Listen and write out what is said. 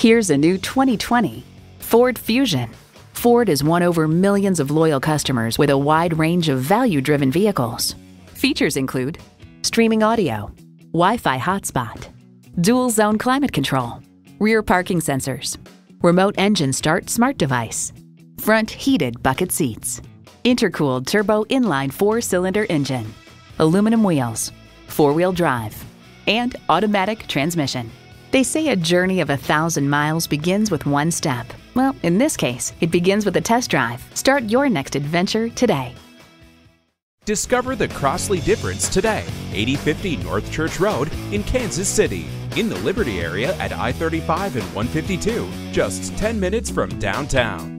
Here's a new 2020 Ford Fusion. Ford has won over millions of loyal customers with a wide range of value-driven vehicles. Features include streaming audio, Wi-Fi hotspot, dual-zone climate control, rear parking sensors, remote engine start smart device, front heated bucket seats, intercooled turbo inline 4-cylinder engine, aluminum wheels, 4-wheel drive, and automatic transmission. They say a journey of 1,000 miles begins with one step. Well, in this case, it begins with a test drive. Start your next adventure today. Discover the Crossley difference today. 8050 North Church Road in Kansas City. In the Liberty area at I-35 and 152, just 10 minutes from downtown.